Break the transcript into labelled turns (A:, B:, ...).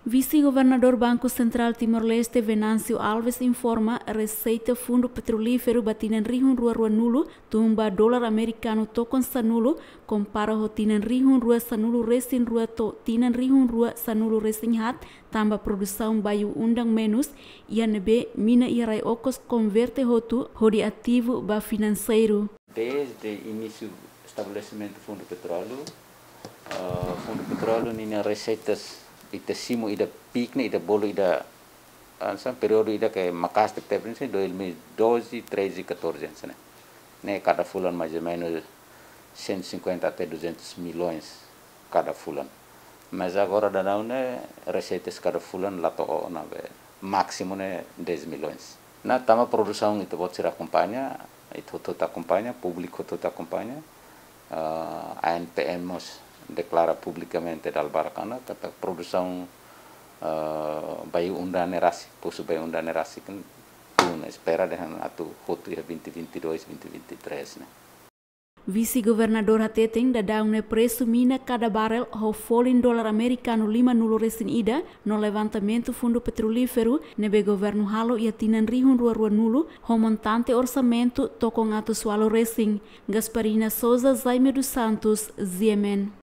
A: Vice-governador Banco Central Timor-Leste Venancio Alves informa receita fundo petrolífero batinan rihun rua nulo tumba dolar americano tokon sanulo compara ho tinan rihun rua sanulo resin rua to tinan rihun rua sanulo resin hat tambah produção bayu undang menos IANB mina irai okos converte hotu hodi ativo ba financeiro.
B: Desde início do estabelecimento do Fundo Petróleo nina receitas ita simo ida pikna ida bolo ida período ida que macas de tempo 2012, 13 e 14 né. Né cada fulano mais ou menos 150 até 200 milhões cada fulano. Mas agora da não né receitas cada fulano lá to na máximo né 10 milhões. Na tama produção itu pode ser acompanha, itu toda acompanha, público toda acompanha. ANPM declara publicamente dal Baracana kata produção bayu undane rasi posu bayu undane rasi kan tuna espera dengan atu hotu ya 2022 2023 né.
A: Vice-governador Hateteng da daune preço mina cada barrel ho folin dolar americano 5 nulo resin ida no levantamento fundo petrolífero nebe governo halo ia tinan rihun rua nulo ho montante orçamento tokong atu swalo resin. Gasparina Souza, Zaime dos Santos, Ziemen.